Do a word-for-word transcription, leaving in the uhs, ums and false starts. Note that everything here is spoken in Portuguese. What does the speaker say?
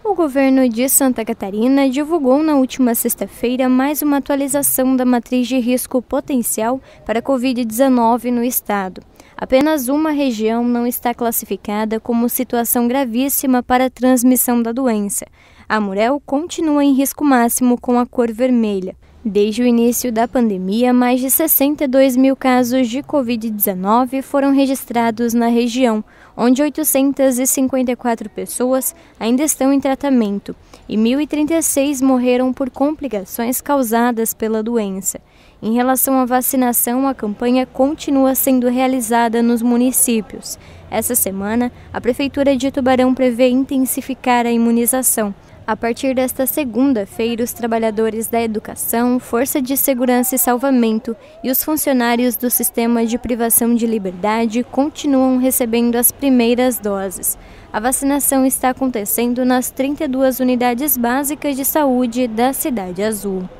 O governo de Santa Catarina divulgou na última sexta-feira mais uma atualização da matriz de risco potencial para a covid dezenove no estado. Apenas uma região não está classificada como situação gravíssima para a transmissão da doença. A Amurel continua em risco máximo com a cor vermelha. Desde o início da pandemia, mais de sessenta e dois mil casos de covid dezenove foram registrados na região, onde oitocentas e cinquenta e quatro pessoas ainda estão em tratamento e mil e trinta e seis morreram por complicações causadas pela doença. Em relação à vacinação, a campanha continua sendo realizada nos municípios. Essa semana, a Prefeitura de Tubarão prevê intensificar a imunização. A partir desta segunda-feira, os trabalhadores da educação, Força de Segurança e Salvamento e os funcionários do Sistema de Privação de Liberdade continuam recebendo as primeiras doses. A vacinação está acontecendo nas trinta e duas unidades básicas de saúde da Cidade Azul.